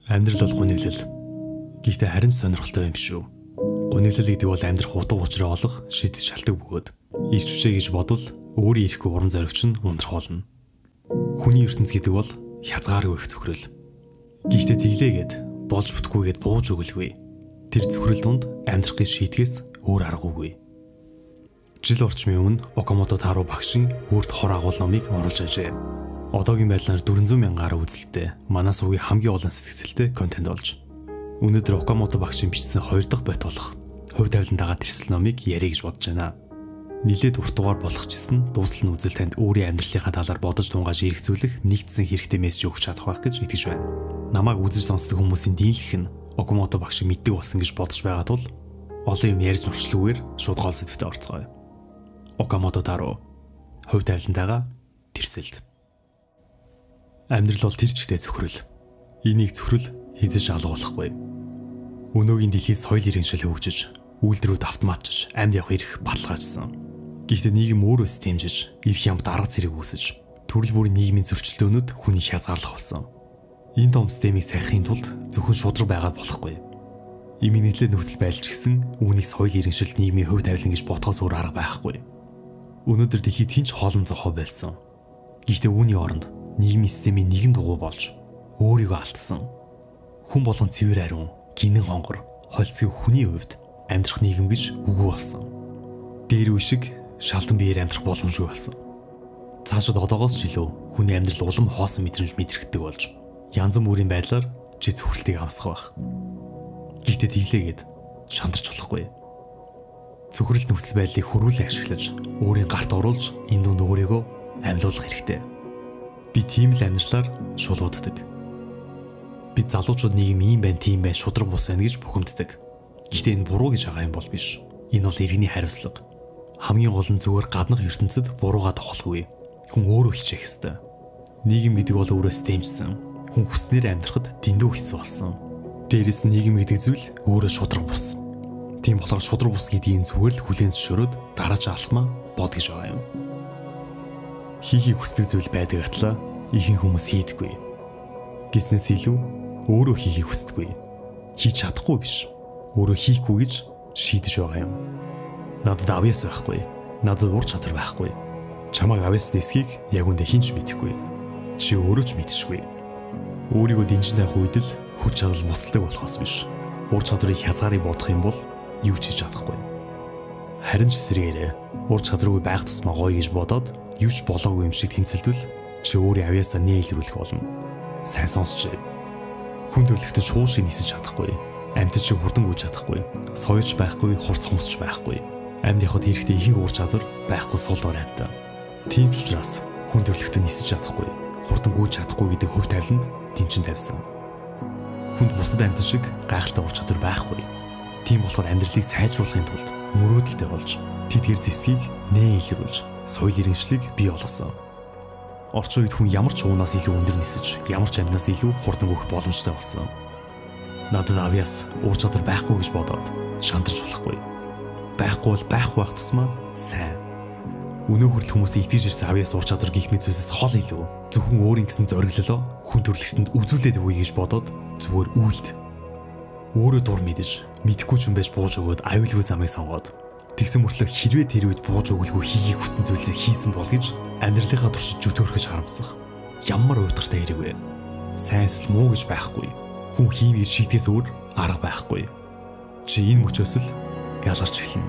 Амьдрал бол гуниглал. Гэхдээ харин сонирхолтой юм шүү. Гуниглал гэдэг бол амьдрах утга учраа олох шийдэл шалтгаан бөгөөд ирч хүчээ гэж бодвол өөрийн ирэхгүй уран зоригч нь ундрах болно. Хүний ертөнц гэдэг бол хязгааргүй их зөвхрөл. Гэхдээ тэглээгээд болж бүтгүйгээд бууж өгөлгүй. Тэр зөвхрөл донд амьдрахыг шийдгээс өөр аргагүй. Жил орчмын өмнө Окамото Таро багшийн өөрт хор агуул номыг оруулж ажээ. Одоогийн байдлаар 400 мянгаар үзэлттэй манай сувгийн хамгийн олон сэтгэгдэлтэй контент болж. Өнөөдөр Окамото багшийн бичсэн 2 дахь бот болох хувь тавилантайгаа тэрсэл номыг ярих гэж бодож байна. Нилээд урт дугаар болох чсэн дуусал нь үзэл танд өөрийн амьдралынхаа талаар бодож тунгааж эргцүүлэх нэгдсэн хэрэгтэй мессеж өгч чадах байх гэж итгэж байна. Намайг үзэж сонсдог хүмүүсийн дийлэх нь Окамото багшийг мэддэг болсон гэж бодож байгаа тул олон юм ярьж урчлуугаар шууд гол сэдвтэ орцгоё. Окамото Таро хувь тавилантайгаа тэрсэлд. Амьдрал бол тэр чигтээ зөвхрөл. Энийг зөвхрөл хизэж алга болохгүй. Өнөөгийн дэлхийд соёл иргэншил хөгжиж, үйлдвэрүүд автоматжиж, амьд явах эрх баталгаажсан. Гэхдээ нийгэм өөрөөс дэмжиж, эрх ямт арга зэрэг үүсэж, төрөл бүрийн нийгмийн зөрчилдөөнүүд хүний хязгаарлах болсон. Энэ том системийг сайхахын тулд зөвхөн шудраг байгаад болохгүй. Имийн нийтлэл нөхцөл байдал ч гэсэн үүнийг соёл иргэншилт нийгмийн хувь тавилан гэж ботхоос өөр арга байхгүй. Өнөөдөр дэлхийд хинч хоолн зохио байсан. Гэхдээ үүний оронд нийгмийн системийн нэгэн дугуй болж өөрийгөө алдсан. Хүн болгон цэвэр ариун, гинэн хонгор, холцгийн хүний хувьд амьдрах нийгэм гэж үгүй болсон. Дээр үе шиг шалдан биеэр амьдрах боломжгүй болсон. Цаашид одоогоос ч илүү хүний амьдрал улам хоосон мэдрэмж мэдрэгддэг болж янз бүрийн байдлаар чи зөвхөрлтийг амсгах байх. Гэхдээ тэглээгээд шантарч болохгүй. Зөвхөрлөлт нөхцөл байдлыг хөрвүүлэн ашиглаж өөрийн гарт оруулж энэ дунд өөрийгөө амьлуулах хэрэгтэй. Би тийм л амьдралаар шулууддаг. Бид залуучууд нийгэм ийм байна, тийм байна, шудраг бус байна гэж бухимддаг. Гэхдээ энэ буруу гэж байгаа юм бол биш. Энэ бол иргэний хариуцлага. Хамгийн гол нь зүгээр гаднах ертөнцид буруугаа тохолгүй. Хүн өөрөө хичээх ёстой. Нийгэм гэдэг бол өөрөөс дэмжсэн. Хүн хүснээр амьдрахад дэндүү хэцүү болсон. Дээрээс нь нийгэм гэдэг зүйл өөрөө шудраг бус. Тийм болохоор шудраг бус гэдгийг зүгээр л хүлээн зөвшөөрөөд дараач алхмаа бод гэж байгаа юм. Хийхийг хүсдэг зүйл байдаг атлаа ихэнх хүмүүс хийдэггүй. Гиснээс илүү өөрөө хийхийг хүсдэггүй. Хийж чадахгүй биш. Өөрөө хийхгүй гэж шийдэж байгаа юм. Надад авьяас байхгүй. Надад ур чадвар байхгүй. Чамайг авьяасны эсхийг яг үндэ хинч мэдэхгүй. Чи өөрөө ч мэдшгүй. Өөрийгөө дэнжин авах үед л хүч чадал буцалдаг болохоос биш. Ур чадварыг хязгаарыг бодох юм бол юу ч хийж чадахгүй. Харин ч эсрэгээрээ ур чадваргүй байх тусмаа гоё гэж бодоод юу ч болоогүй юм шиг тэмцэлдвэл чи өөрийн авьяасаа нээлрүүлэх болно. Сайн сонсч. Хүн төрлөختөд шуул шиг нисэж чадахгүй. Амьтад шиг хурдан гүйж чадахгүй. Соёж байхгүй, хурц хомсч байхгүй. Амьд явахад хэрэгтэй ихэнх ур чадвар байхгүй сул дор амьтаа. Тийм ч учраас хүн төрлөختөд нисэж чадахгүй, хурдан гүйж чадахгүй гэдэг хувь тавиланд дэнчин тавьсан. Хүнд бусад амьтад шиг гайхалтай ур чадвар байхгүй. Тийм болохоор амьдралыг сайжруулахын тулд мөрөөдөлтэй болж тэдгээр зэвсгийг нээлрүүлж соёл иргэншлийг бий болгосон. Орчин үед хүн ямар ч уунаас илүү өндөр нисэж, ямар ч амьнаас илүү хурдан гүйх боломжтой болсон. Надад авьяас, ур чадвар байхгүй гэж бодоод шантарч болохгүй. Байхгүй бол байх тусмаа сайн. Өнөө хүртэл хүмүүсийн итгэж ирсэн авьяас ур чадвар гих мэт зүйлсээс хол илүү зөвхөн өөрийн гэсэн зориглолоо хүн төрлөختөнд үзүүлээд өгье гэж бодоод зүгээр үйлд. Өөрөө дур мэдэж, мэдхгүй ч юм байж бууж өгөөд аюулгүй замыг сонгоод тэгсэн мөртлөө хэрвээ тэр үед бууж өгөлгүй хийхийг хүссэн зүйлсийг хийсэн бол гэж амьдралынхаа туршид жүтөөрхөж харамсах. Ямар уйтгартай хэрэг вэ? Сайн эсвэл муу гэж байхгүй. Хүн хиймийг шийдгээс өөр арга байхгүй. Чи энэ мөчөөс л ялгарч эхэлнэ.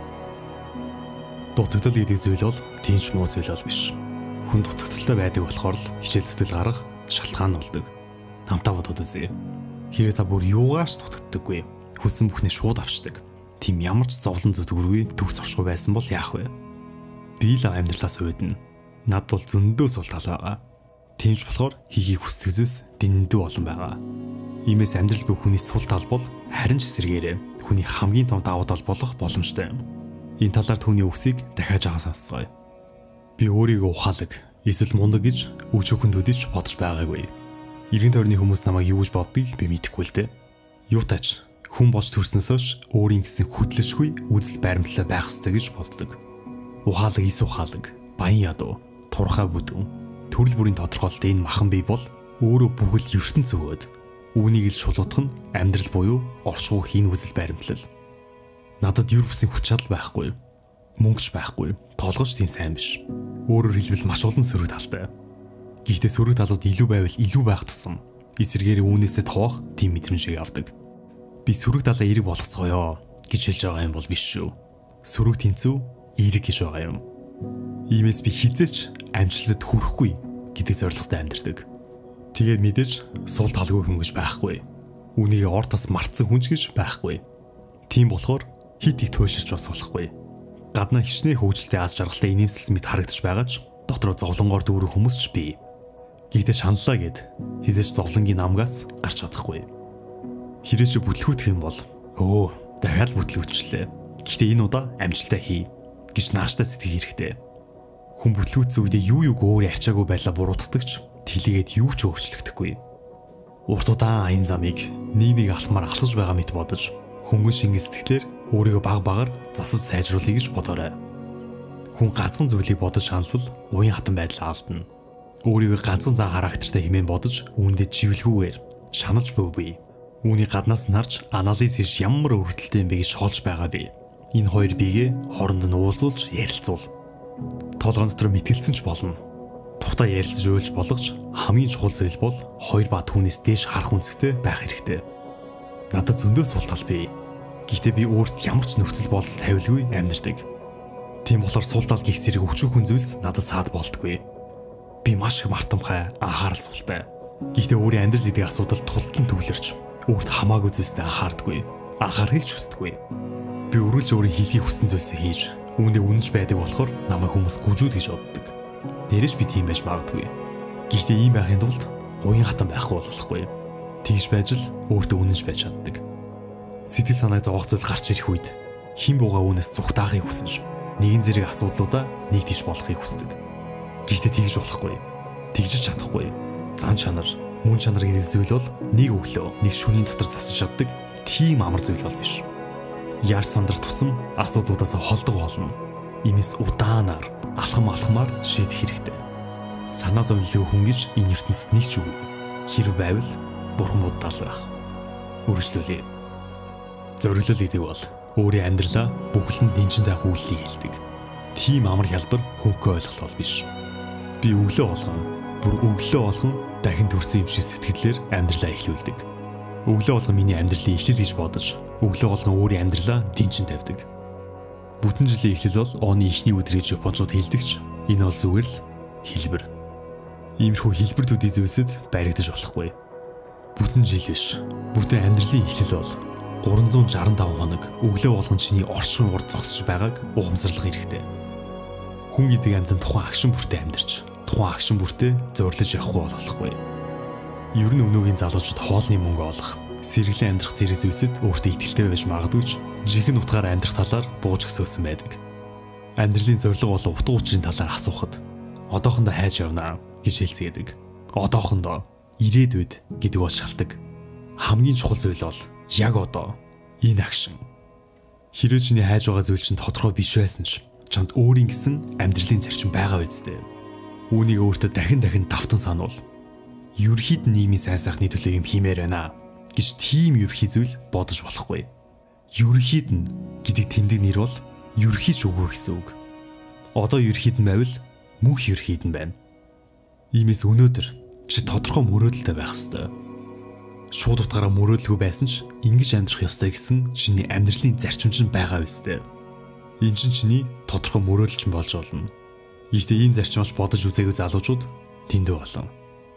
Дутагдал гэдэг зүйл бол тийч муу зүйл бол биш. Хүн дутагдaltaй байдаг болохоор л хичээл зүтгэл гарах шалтгаан болдог. Намтаа бодоод үзье. Хэрвээ та бүр юугаач дутагддаггүй, хүссэн бүхнээ шууд авчдаг. Тийм ямар ч зовлон зүтгэргүй төгс оршгүй байсан бол яах вэ? Би л амьдралаас уйдна. Над бол зөндөө сул тал байгаа. Тиймч болохоор хийхийг хүсдэг зүйлс дэндүү олон байгаа. Иймээс амьдрал бүх хүний сул тал бол харин ч эсрэгээрээ хүний хамгийн том давуу тал болох боломжтой юм. Энэ талаар түүний үгсийг дахиад жаахан сонсгоё. Би өөрийгөө ухаалаг, эсвэл мундаг гэж өчөөхөнд үдэж бодож байгаагүй. Иргэн тойрны хүмүүс намайг юу гэж боддгийг би мэдэхгүй л дээ. Юутаач хүн болж төрснөөс хойш өөрийн гэсэн хөдлөшгүй үзэл баримтлал байх ёстой гэж боддог. Ухаалаг, эс ухаалаг, баян ядуу, турхай бүдүүн, төрөл бүрийн тодорхойлолт энэ махан бий бол өөрөө бүхэл ертөнц өгөөд үүнийг л шулуутах нь амьдрал буюу оршихуйх энэ үзэл баримтлал. Надад юр бүсийн хүч чадал байхгүй. Мөнгөч байхгүй. Толгоч тийм сайн биш. Өөрөөр хэлбэл маш олон сөрөг талтай. Гэхдээ сөрөг талууд илүү байвал илүү байх тусам эсэргээр үүнээсээ товоох тийм мэдрэмжийг авдаг. Би сөрөг талаа эерэг болгоцгоё гэж хэлж байгаа юм бол биш шүү. Сөрөг тэнцүү эерэг гэж байгаа юм. Иймээс би хизээч амжилтад хүрэхгүй гэдэг зорилготой амьдардаг. Тэгээд мэдээж сул талгүй хүн гэж байхгүй. Үүнийг ор тас мартсан хүн гэж байхгүй. Тийм болохоор хит их туйлширч бас болохгүй. Гаднаа хичнээн хөвгөлтэй аз жаргалтай инээмсэлсэн мэт харагдаж байгаа ч дотроо зовлонгоор дүүрэх хүмүүс ч бий. Гэхдээ шаналлаа гэд хизээч зовлонгийн намгаас гарч чадахгүй. Хэрээч бүтлгүүтэх юм бол дахиад бүтлгүүчлээ. Гэхдээ энэ удаа амжилтаа хий гэж нааштай сэтгэх хэрэгтэй. Хүн бүтлгүүцсэн үедээ юу өөр арчаагүй байлаа буруутгадагч тэлгээд юу ч өөрчлөгдөхгүй. Урт удаан аян замыг нэг алхмаар алхаж байгаа мэт бодож хөнгөн шингэн сэтгэлээр өөрийгөө баг засаж сайжруулъя гэж бодоорой. Хүн ганцхан зүйлийг бодож шаналвал уян хатан байдал алдна. Өөрийгөө ганцхан зан характертай хэмээн бодож үүндээ живэлгүйгээр шаналж буй. Үүний гаднаас нь харж анализ хийж ямар өртөлтэй юм бэ гэж шоолж байгаа би. Энэ хоёр биегээ хооронд нь уулзуулж ярилцуул. Толгойн дотор мэтгэлцэн ч болно. Тухтаа ярилцаж ойлж болгож хамгийн чухал зүйл бол хоёр ба түүнээс дээш харах үнцгтэй байх хэрэгтэй. Надад зөндөө сул тал бий. Гэхдээ би өөрт ямар ч нөхцөл бодол тавилгүй амьдардаг. Тийм болохоор сул тал гих зэрэг өчүүхэн зүйлс надад саад болтгүй. Би маш их мартамхай анхаарал султай. Гэхдээ өөрийн амьдрал гэдэг асуудал тултан төвлөрч өөрт хамаагүй зүйлстэй анхаардаггүй. Анхаарахыг ч хүсдэггүй. Би өрүүлж өөрийн хийхийг хүссэн зүйлсээ хийж үүндээ үнэнч байдаг болохоор намайг хүмүүс гүжүүд гэж боддог. Дээрээс би тийм байж магадгүй. Гэхдээ ийм байхын тулд уян хатан байхгүй болохгүй. Тэгж байж л өөртөө үнэнч байж чаддаг. Сэтгэл санааг зовоох зүйл гарч ирэх үед хэн буугаа үүнээс зүгтаахыг хүсэж нэгэн зэрэг асуудлуудаа нэгдэж болохыг хүсдэг. Гэхдээ тэгж болохгүй. Тэгж чадахгүй. Зан чанар, мөн чанар гэдэг зүйл бол нэг өглөө, нэг шөнийн дотор засаж чаддаг тийм амар зүйл бол биш. Яар сандрах тусам асуудлуудаас холдох болно. Иймээс удаанаар, алхамаар шийдэх хэрэгтэй. Санаа зовлонгүй хүн гэж энэ ертөнцид нэг ч үгүй. Хэрэг байвал бурхан буддал байх. Үргэлжлүүлье. Зориглол гэдэг бол өөрийн амьдралаа бүхэлд нь дэнжинтэй хүүллийг хэлдэг. Тийм амар хялбар хөнгөө ойлголт бол биш. Би өглөө болгон дахин төрсөн юм шиг сэтгэлээр амьдралаа эхлүүлдэг. Өглөө болгон миний амьдралын эхлэл гэж бодож, өглөө болгон өөрийн амьдралаа дэнжин тавьдаг. Бүтэн жилийн эхлэл бол оны эхний өдөр гэж японочууд хэлдэгч. Энэ бол зүгээр л хэлбэр. Иймэрхүү хэлбэр төдий зүйлсэд баригдаж болохгүй. Бүтэн жил биш. Бүтэн амьдралын эхлэл бол 365 хоног өглөө болгон чиний оршихуйн урд зогсож байгааг ухамсарлах хэрэгтэй. Хүн гэдэг амьтан тухайн агшин бүртээ амьдарч, тухайн агшин бүртээ зориулж явахгүй болохгүй. Ер нь өнөөгийн залуучууд хоолны мөнгө олох, сэргэлэн амьдрах зэрэг зүйлсэд өөртөө итгэлтэй байж магадгүй ч жинхэнэ утгаараа амьдрах талаар бууж өсөөсөн байдаг. Амьдралын зорилго болон утга учирын талаар асуухад одоохондоо хайж явнаа гэж хэлцгээдэг. Одоохондоо ирээдүйд гэдэг бол шалтгаан. Хамгийн чухал зүйл бол яг одоо энэ агшин. Хэрвээ чиний хайж байгаа зүйл чинь тодорхой биш байсан ч чамд өөрийн гэсэн амьдралын зарчим байгаа үстэй. Үүнийг өөртөө дахин давтан сануул. Ерхийд нийгмийн сайн сайхны төлөө юм хиймээр байна гэж тийм ерхий зүйл бодож болохгүй. Ерхийд нь гэдэг тэмдэг нэр бол ерхий ч үгүй гэсэн үг. Одоо ерхийд нь байвал мөнх ерхийд нь байна. Иймээс өнөөдөр чи тодорхой мөрөөдөлтэй байх ёстой. Шууд утгаараа мөрөөдөлгүй байсан ч ингэж амьдрах ёстой гэсэн чиний амьдралын зарчим чинь байгаа үстэй. Энэ чинь чиний тодорхой мөрөөдөл чинь болж болно. Гэхдээ ийм зарчимч бодож үзээгүй залуучууд тэндүү болон.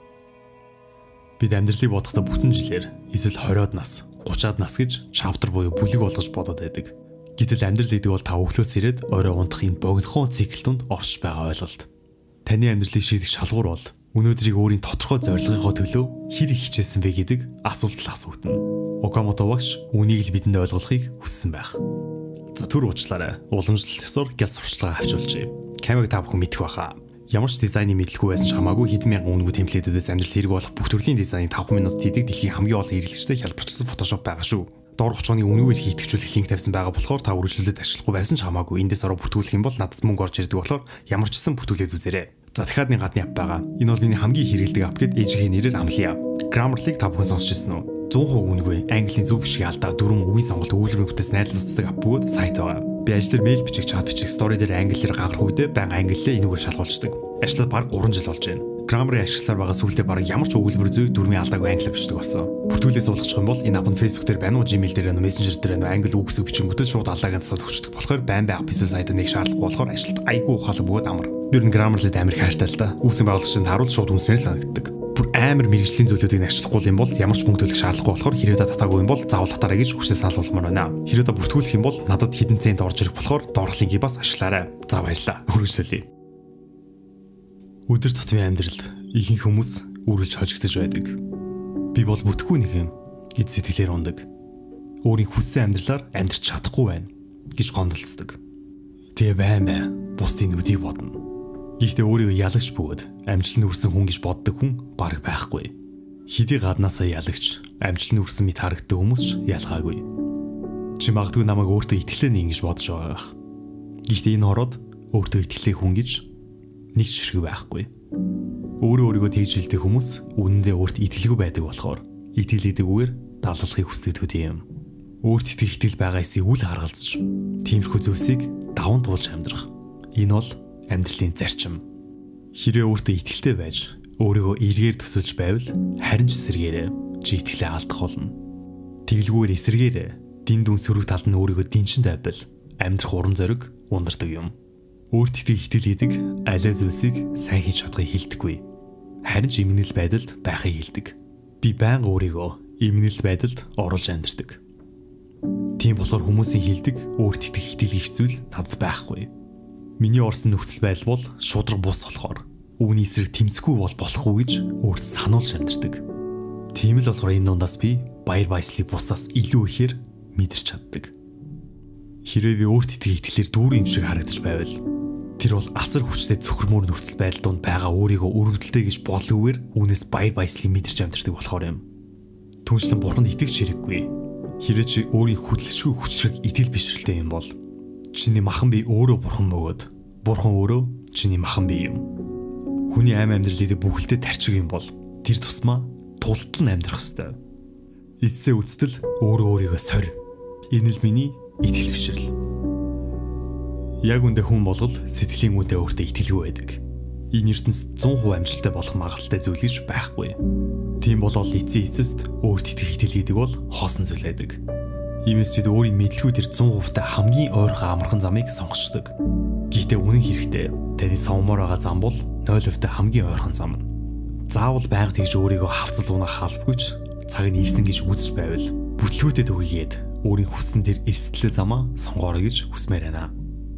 Бид амьдралыг бодохдоо бүтэн жилээр эсвэл 20-од нас, 30-аад нас гэж чаптер буюу бүлэг болгож бодоод байдаг. Гэтэл амьдрал гэдэг бол та өглөөс ирээд орой унтах энэ богинохон цикл донд орж байгаа ойлголт. Таны амьдралыг шийдэх шалгуур бол өнөөдрийг өөрийн тодорхой зорилгынхоо төлөө хэр их хичээсэн бэ гэдэг асуулт асуутна. Окамото багш үнийг л бидэнд ойлгуулахыг хүссэн байх. За түр уучлаарай. Уламжлалт ёсоор гял сурчлагаа авчулжээ. Камерыг та бүхэн мэдэх байхаа. Ямар ч дизайны мэдлэггүй байсан ч хамаагүй хэдэн мянган үнэгүй темплейтүүдээс амьдрал хэрэг болох бүх төрлийн дизайныг 5 минут хийдэг дэлхийн хамгийн олон хэрэглэгчтэй хялбарчсан Photoshop байгаа шүү. Доор хучууны үнэгээр хийгдэгчүүлэх линк тавьсан байгаа болохоор та үргэлжлүүлээд ашиглахгүй байсан ч хамаагүй эндээс ороо бүртгүүлэх юм бол надад мөнгө орж ирдэг болохоор ямар ч гэсэн бүртгүүлээд үзээрэй. За дахиад нэг гадны ап байгаа. Энэ бол миний хамгийн хэрэглэдэг ап гэд ээжийнхээ нэрээр амлая. Grammarly та бүхэн сонсч ирсэн үү? 100% үнэгүй. Английн зөв бишгийг алдаа дөрвөн үгийн сонголт үйлрийн бүтээс найрлалцдаг ап бөгөөд сайт байгаа. Би ажлаар мэйл бичих, чат бичих, стори дээр англиар гаргах үедээ байнга англиээ энүүгээр шалгуулдаг. Ажлаа баг 3 жил болж байна. Grammarly ашигласаар байгаа сүлдээ баг ямар ч өгүүлбэр зүй дөрмийн алдаагүй англи бичдэг болсон. Бүртгүүлээ суулгачих юм бол энэ ап нь Facebook дээр байна уу, Gmail дээр байна уу, Messenger дээр байна уу, англи үг хэсэг бичингүүтээ шууд алдаагаа засаад өгчдөг. болохоор байн ап эсвэл сайд нэг шаардлагагүй болохоор ажилт айгүй ухаалаг бөгөөд амар. Би ер нь Grammarly амар хайртай л да. Үүсгэн байгуулагчид харуул шууд үнсмээр санагддаг. Бүр амар мэрэгжлийн зүйлүүдийг ашиглахгүй юм бол ямар ч мөнгө төлөх шаардлагагүй болохоор хэрэг та татаагүй юм бол заавал татаарай гэж хүсэл саналуулмаар байна. Хэрэг та бүртгүүлэх юм бол надад хэдэн цент орж ирэх болохоор доорх линкийг бас ашиглаарай. За баярлалаа. Хүргэлжлүүлье. Өдөр тутмын амьдралд ихэнх хүмүүс үргэлж хожигдож байдаг. Би бол бүтггүй нэг юм гэж сэтгэлээр ундаг. Өөрийн хүссэн амьдралаар амьдрч чадахгүй байна гэж гомдолцдог. Тэгээ баймаа бусдын нүдийг бодно. Гэхдээ өөрийгөө ялагч бөгөөд амжилтанд хүрсэн хүн гэж боддог хүн бараг байхгүй. Хэдий гаднаасаа ялагч амжилтанд хүрсэн мэт харагддаг хүмүүс ч ялгаагүй. Чи магадгүй намайг өөртөө итгэлээ нэг гэж бодож байгаах. Гэхдээ энэ хороод өөртөө итгэлээ хүн гэж нэг ч хэрэг байхгүй. Өөрийгөө тэгж хэлдэг хүмүүс үнэндээ өөрт итгэлгүй байдаг болохоор итгэлээдэггээр даллахыг хүсдэг төдий юм. Өөрт итгэл байгаа эсийг үл харгалзаж тиймэрхүү зүйлсийг даван туулж амьдрах. Энэ бол амьдралын зарчим. Хэрвээ өөртөө итгэлтэй байж өөрийгөө эргээр төсөлж байвал харин ч эсэргээрээ чи итгэлээ алдах болно. Тэглгүүр эсэргээрээ дин дүн сөрөг талд нь өөрийгөө дэнчин тавьбал амьдрах урам зориг ундардаг юм. Өөрт итгэл идэг алей зүйлсийг сайн хийж чадахыг хэлдэггүй. Харин ч эмгэнэл байдалд байхыг хэлдэг. Би байнга өөрийгөө эмгэнэл байдалд оруулж амьдардаг. Тийм болохоор хүмүүсийн хэлдэг өөрт итгэх их зүйл надад байхгүй. Миний орсон нөхцөл байдал бол шудраг бус болохоор үүний эсрэг тэмцэхгүй бол болохгүй гэж өөрт сануулж амьдардаг. Тийм л болохоор энэ дундаас би баяр баясгалыг бусдаас илүү ихээр мэдэрч чаддаг. Хэрвээ би өөрт итгэх итгэлээр дүүрэн юм шиг харагдаж байвал тэр бол асар хүчтэй цөхрмөр нөхцөл байдал донд байгаа өөрийгөө өрөвдөлтэй гэж бодлогоор үүнээс баяр баясгалыг мэдэрч амьдардаг болохоор юм. Түншлэн бурханд итгэж хэрэггүй. Хэрвээ чи өөрийн хөдөлшгүй хүчрэг итгэл бишрэлтэй юм бол чиний махан бие өөрөө бурхан бөгөөд бурхан өөрөө чиний махан бие юм. Хүний амь амьдралыг бүхэлдээ тарчиг юм бол тэр тусмаа тултал нь амьдрах ёстой. Эцсээ үстэл өөрийгөө сорь. Энэ л миний итгэл бишрэл. Яг үндэ хүн болгол сэтгэлийн үнэтэй өөртөө итгэлгүй байдаг. Энэ ертөнцид 100% амжилттай болох магадлалтай зүйл гэж байхгүй. Тийм болол эцсийн эцэст өөрт итгэх итгэл гэдэг бол хоосон зүйл байдаг. Иймээс бид өөрийн мэдлэгүүд төр 100% та хамгийн ойрхон амархан замыг сонгочдөг. Гэхдээ үнэн хэрэгтээ таны совмоор байгаа зам бол 0% та хамгийн ойрхон зам нь. Заавал байнга тэгж өөрийгөө хавцал унах халбагч цаг нь ирсэн гэж үзэж байвал бүтлгүүтээ төгийгээд өөрийн хүссэн тэр эстлээ замаа сонгоорой гэж хүсмээр байна.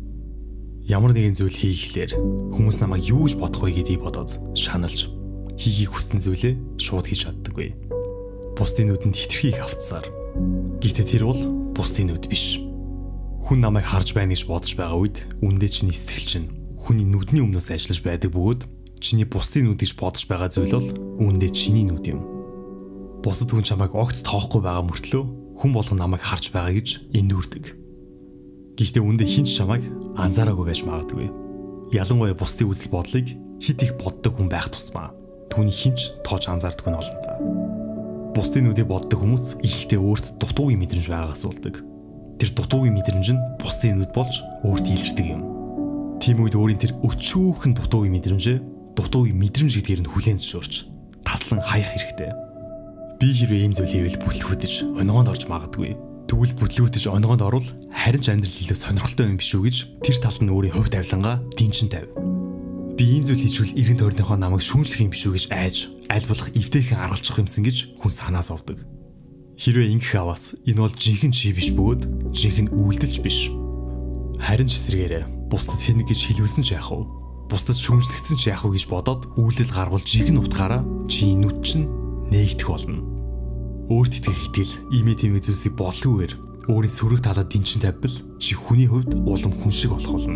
Ямар нэгэн зүйл хийхлээр хүмүүс намайг юу гэж бодох вэ гэдгийг бодоод шаналж хийхийг хүссэн зүйлээ шууд хийж чаддаггүй. Бусдын нүдэнд хитрхи их автсаар. Гэхдээ тэр бол бусдын нүд биш. Хүн намайг харж байна гэж бодож байгаа үед үндэ чиний сэтгэл чинь хүний нүдний өмнөөс ажиллаж байдаг бөгөөд чиний бусдын нүд гэж бодож байгаа зүйл бол үндэ чиний нүд юм. Бусад хүн чамайг огт тоохгүй байгаа мөртлөө хүн болгон намайг харж байгаа гэж эндүрдэг. Гэхдээ үндэ хинч чамайг анзаараагүй байж магадгүй. Ялангуяа бусдын үзэл бодлыг хит их боддог хүн байх тусмаа түүний хинч тоож анзаардаг нь олон та. Бусдын нүдийг боддог хүмүүс ихтэй өөрт дутуугийн мэдрэмж байгаагаас болдог. Тэр дутуугийн мэдрэмж нь бусдын нүд болж өөрт илэрдэг юм. Тийм үед өөрийн тэр өчүүхэн дутуугийн мэдрэмжээ дутуугийн мэдрэмж гэдгээр нь хүлээн зөвшөөрч таслан хаях хэрэгтэй. Би хэрвээ ийм зүйл хийвэл бүтлгүүдэж онгоонд орж магадгүй. Тэгвэл бүтлгүүдэж онгоонд орвол харин ч амьдрал илүү сонирхолтой юм биш үү гэж тэр талд нь өөрийн хувь тавилангаа дэнчин тавь. Би ийм зүйл хийчихвэл эргэн тойрныхоо намайг шүүмжлэх юм биш үү гэж айж аль болох эвтэйхэн аргалчих юмсан гэж хүн санаас овдөг. Хэрвээ ингэх аваас энэ бол жинхэнэ чи биш бөгөөд жинхэнэ үйлдэлж биш. Харин ч эсрэгээрээ бусдад тэнэг гэж хэлүүлсэн ч яах вэ? Бусдад шүүмжлэгдсэн ч яах вэ гэж бодоод үйлдэл гаргуул жинхэнэ утгаараа чи нүд чинь нээгдэх болно. Өөрт итгэх итгэл имээ тэмээ зүйлсийг бодлогоор өөрийн сөрөг талаад дэнчин тавьбал чи хүний хувьд улам хүн шиг болох болно.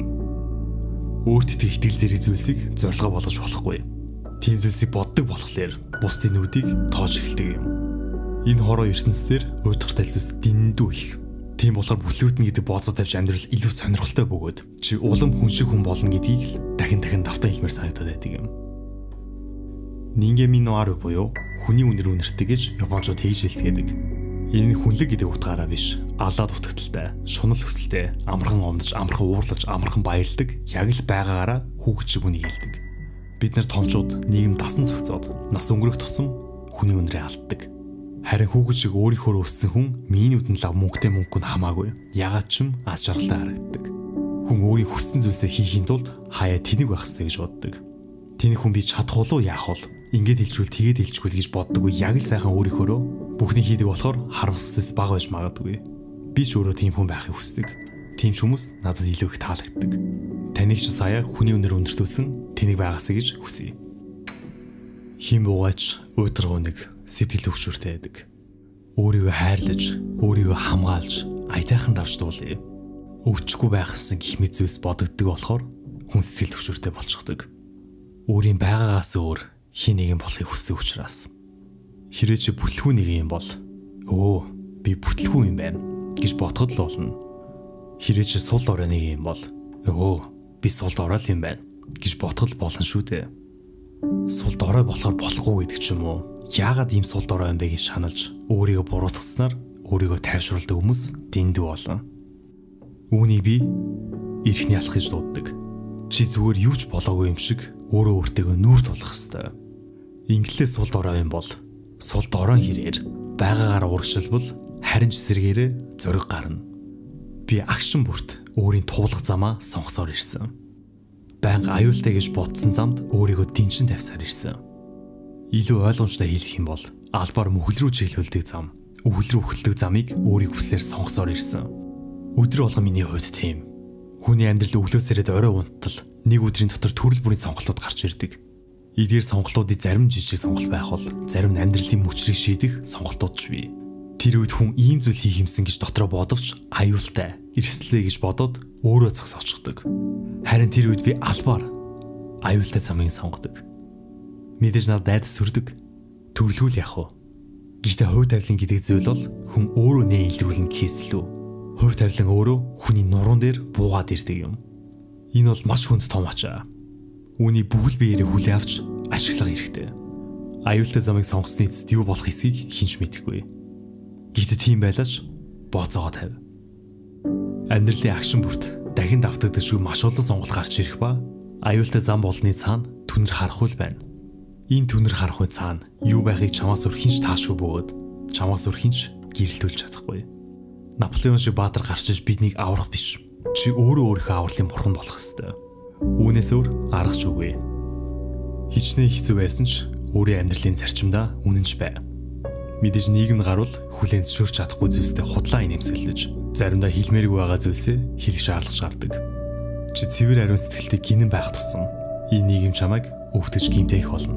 Өөрт итгэх итгэл зэрэг зүйлсийг зорилгоо болгож болохгүй. Тийм зүйлсийг боддог болохоор бусдын нүдийг тоож эхэлдэг юм. Энэ хороо ертөнцийн удиртай зүйлс дэндүү их. Тийм болохоор бүлгүүтэн гэдэг бооцоо тавьж амьдрал илүү сонирхолтой бөгөөд чи улам хүн шиг хүн болно гэдгийг л дахин давтан хэлмээр санагдаад байдаг юм. Нингеми no aru буюу хүний үнэр үнэртэй гэж Япончууд тэгж хэлцгээдэг. Энэ нь хүнлэг гэдэг утгаараа биш, алаад утгаталтай, шунал хүсэлтэй, амархан омдож, амархан уурлаж, амархан баярлдаг, яг л байгаагаараа хүүхэд шиг үнийг хэлдэг. Бид нар томчууд нийгэм дасан зохицоод нас өнгөрөх тусам хүний үнэрээ алддаг. Харин хүүхэд шиг өөрийнхөө өссөн хүн минутын лав мөнгөтэй мөнгөнд хамаагүй ягаад ч юм аз жаргалтай харагддаг. Хүн өөрийн хүссэн зүйлсээ хийхийн тулд хаяа тэнэг байх хэрэгтэй гэж боддог. Тэнэг хүн би чадах уу яах вэ? Ингээд хэлжүүл тэгээд хэлжгүүл гэж боддоггүй яг л сайхан өөрийнхөө бүхний хийдэг болохоор харуулсаас бага байж магадгүй. Би ч өөрөө тийм хүн байхыг хүсдэг. Тийм ч хүмүүс надад илүү их таалагддаг. Таныг ч сая хүний үнэр өндөртүүлсэн тэнэг байгаасаа гэж хүсье. Хим буугач өөдрөг нэг сэтгэл өвчөртэй байдаг. Өөрийгөө хайрлаж, өөрийгөө хамгаалж, аятайхан давж дуулъя. Өвчгүй байх юмсан гих мэт зүйлс бодогддог болохоор хүн сэтгэл өвчөртэй болчихдог. Өөрийн байгаагаас өөр хин нэгэн болохыг хүсдэг учраас хэрэг чи бүтлгүй нэг юм бол би бүтлгүй юм байна гэж бодоход л болно. Хэрэг чи сул дорой нэг юм бол би сул дорой юм байна гэж бодоход болно шүү дээ. Сул дорой болохоор болохгүй гэдэг ч юм уу. Яагаад ийм сул дорой юм бэ гэж шаналж өөрийгөө буруутгаснаар өөрийгөө тайвшруулдаг хүмүүс дэндүү олон. Үүнийг би эрхний алах гэж дууддаг. Чи зүгээр юу ч болоогүй юм шиг өөрөө өөртөө нүүр тулах ёстой. Инглиээс сул дорой юм бол сул дорой хэрээр байгаагаар урагшилбал харин ч эсэргээрээ зориг гарна. Би агшин бүрт өөрийн туулах замаа сонгосоор ирсэн. Байнга аюултай гэж бодсон замд өөрийгөө дэнчин тавьсаар ирсэн. Илүү ойлгомжтой хэлэх юм бол албаар мөхөл рүү чиглүүлдэг зам, өвөл рүү хөтлөг замыг өөрийн хүслээр сонгосоор ирсэн. Өдөр болгон миний хувьд тийм. Хүний амьдрал өглөөсөрөд орой унтал нэг өдрийн дотор төрөл бүрийн сонголтууд гарч ирдэг. Эдгээр сонголтуудын зарим жижиг сонголт байх бол зарим нь амьдралын мөчрийг шийдэх сонголтууд ч бий. Тэр үед хүн ийм зүйл хийх юмсан гэж дотроо бодовч аюултай, эрсдлээ гэж бодоод өөрөө зогсоочдөг. Харин тэр үед би албаар аюултай замыг сонгодог. Мэдээж надад айдас сүрдэг. Төрлгүүл яах вэ? Гэхдээ хувь тавилан гэдэг зүйл бол хүн өөрөө нэ илрүүлнэ гэхээслүү. Хувь тавилан өөрөө хүний нуруунд дээр буугаад ирдэг юм. Энэ бол маш хүнд том ачаа. Үүний бүхэл биеэрээ хүлээ авч ашиглах хэрэгтэй. Аюултай замыг сонгосны эцэст юу болох эсэхийг хинч мэдэхгүй. Гэхдээ тийм байлаач бооцоогоо тавь. Амьдралын агшин бүрт дахин давтагддаг шиг маш олон сонголт гарч ирэх ба аюултай зам болны цаана түнэр харахгүй байна. Энэ түнэр харахгүй цаана юу байхыг чамаас өөр хинч таашгүй бөгөөд чамаас өөр хинч гэрэлтүүлж чадахгүй. Наполеон шиг баатар гарч иж биднийг аврах биш. Чи өөрөө өөрийнхөө авралын бурхан болох ёстой. Үүнээс өөр аргач үгүй. Хичнээн хэцүү байсан ч өөрийн амьдралын зарчимдаа үнэнч бай. Мэдээж нийгэм гарвал хүлээн зөвшөөрч чадахгүй зүйлстэй худлаа инэмсэглэж, заримдаа хэлмээргүй байгаа зүйлсээ хэлэх шаардлага гардаг. Чи цэвэр ариун сэтгэлтэй гинэн байх тусам энэ нийгэм чамайг өвтөж гимтээх болно.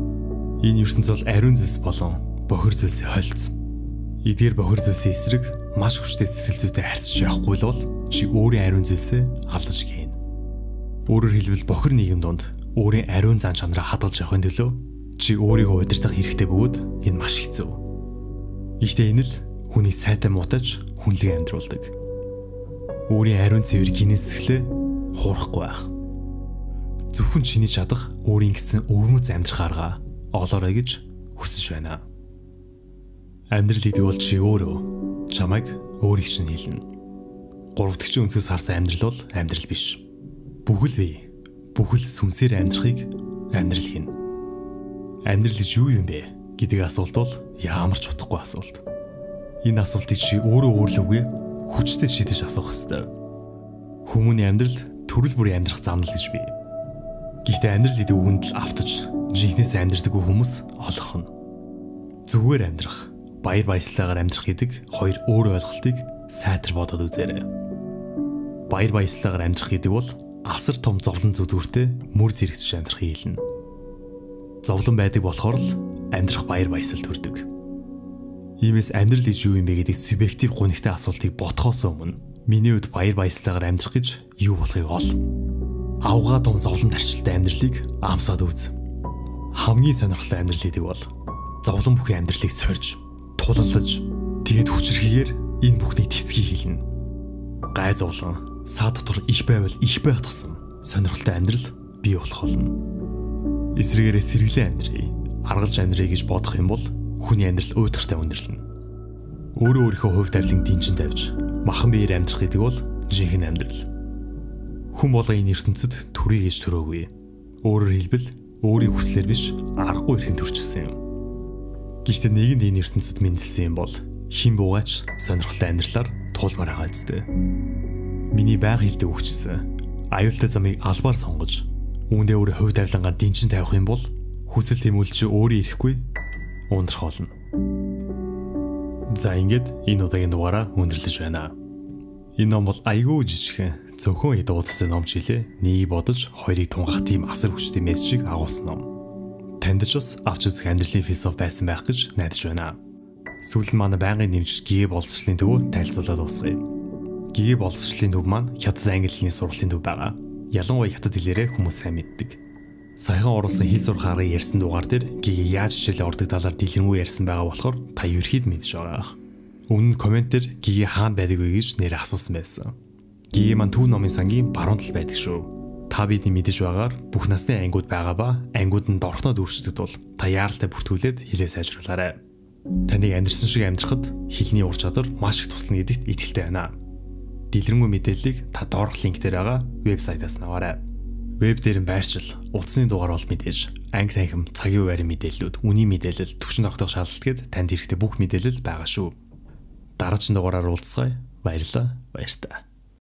Энэ ертөнц бол ариун зүйлс болон бохир зүйлсийн хойлц. Эдгээр бохир зүйлсийн эсрэг маш хүчтэй сэтгэл зүйтэй харьцаж явахгүй л бол чи өөрийн ариун зүйлсээ алдаж гин. Өөрөөр хэлбэл бохир нийгэм донд өөрийн ариун зан чанараа хадгалж явахын төлөө чи өөрийгөө удирдах хэрэгтэй бөгөөд энэ маш хэцүү. Гэхдээ энэ л хүний сайтай муутаж хүнлэг амьдруулдаг. Өөрийн ариун цэвэр гинэн сэтгэлээ хуурахгүй байх. Зөвхөн чиний чадах өөрийн гэсэн өвөрмөц амьдрах арга олоорой гэж хүсэж байна. Амьдрал гэдэг бол чи өөрөө чамайг өөрийг чинь хэлнэ. Гуравдагчийн өнцгөөс харсан амьдрал бол амьдрал биш. Бүхэл бие, бүхэл сүнсээр амьдрахыг амьдрал гинэ. Амьдрал гэж юу юм бэ гэдэг асуулт бол ямар ч утгагүй асуулт. Энэ асуултыг чи өөрөө хүчтэй шийдэж асуух ёстой. Хүмүүний амьдрал төрөл бүрийн амьдрах зам л гэж бий. Гэхдээ амьдрал гэдэг үгэнд л автаж жинхнээс амьдрдаггүй хүмүүс олох нь. Зүгээр амьдрах, баяр баясгалаар амьдрах гэдэг хоёр өөр ойлголтыг сайтар бодоод үзээрэй. Баяр баясгалаар амьдрах гэдэг бол асар том зовлон зүдгүүртэй мөр зэрэгцэж амьдрахыг хэлнэ. Зовлон байдаг болохоор л амьдрах баяр баясгал төрдөг. Иймээс амьдрал гэж юу юм бэ гэдэг субъектив гонигтай асуултыг бодхоос өмнө миний хувьд баяр баясгалаар амьдрах гэж юу болохыг ол. Авгаа том зовлон тарчилтай амьдралыг амсаад үз. Хамгийн сонирхолтой амьдрал гэдэг бол зовлон бүхий амьдралыг сорж, тулалдаж, тэгээд хүчрхийгээр энэ бүхнийг тэсгий хэлнэ. Гай зовлон, саа дотор их байвал их байх тусам сонирхолтой амьдрал бий болох болно. Эсрэгээрээ сэргэлэн амьдрий, аргалж амьдрий гэж бодох юм бол хүний амьдрал уйтгартай өндөрлөнө. Өөрөө өөрийнхөө хувь тавилан дэнжин тавьж, махан биеэр амьдрах гэдэг бол жинхэнэ амьдрал. Хүн болго энэ ертөнцид төрий гэж төрөөгүй. Өөрөөр хэлбэл өөрийн хүслээр биш, аргагүй эрхэн төрчихсөн юм. Гэхдээ нэгэнд энэ ертөнцид мэндэлсэн юм бол хин буугаач сонирхолтой амьдралаар туулмаар байгаа зү. Миний байнга хэлдэг үгчсэн. Аюултай замыг албаар сонгож, үүндээ өөрийн хувь тавилангаа дэнжин тавих юм бол хүсэл тэмүүлэл чи өөрөө ирэхгүй ундрах болно. За ингээд энэ удаагийн дугаараа өндөрлөж байна. Энэ ном бол айгүй жижигхэн, зөвхөн эдуудсан ном жилээ нэг бодож хоёрыг тунгах тийм асар хүчтэй мессежийг агуулсан ном. Танд ч бас авч үзэх амьдралын философи байсан байх гэж найдаж байна. Сүүлд нь манай байнгын нэмжигч гээ боловсролын төвөө танилцуулаад дуусгая. Гээ боловсролын төв маань хятад англи хэлний сургалтын төв байгаа. Ялангуяа хятад хэлээрээ хүмүүс сайн мэддэг. Саяхан оруулсан хэл сурах аргыг ярьсан дугаар дээр гээ яаж хичээлээ ордог талаар дэлгэрэнгүй ярьсан байгаа болохоор та ерөөхдөө мэдж байгаа. Өмнө нь коммент дээр гээ хаана байдаг вэ гэж нэр асуусан байсан. Гээ маань Төв номын сангийн баруун талд байдаг шүү. Та бидний мэдэж байгаагаар бүх насны ангиуд байгаа ба ангиуд нь дорхнод үрждэг тул та яаралтай бүртгүүлээд хилээ сайжруулаарай. Таныг амьдрсан шиг амьдрахад хэлний ур чадвар маш их туслана гэдэгт итгэлтэй байна. Дэлгэрэнгүй мэдээллийг та доорх линк дээр байгаа вебсайтаас аваарай. Веб дээр нь байршил, утасны дугаар бол мэдээж, анги танхим, цагийн үеийн мэдээллүүд, үнийн мэдээлэл, төвшин тогтоох шаардлагад танд хэрэгтэй бүх мэдээлэл байгаа шүү. Дараагийн дугаараар уулзъя. Баярлалаа. Баяртай.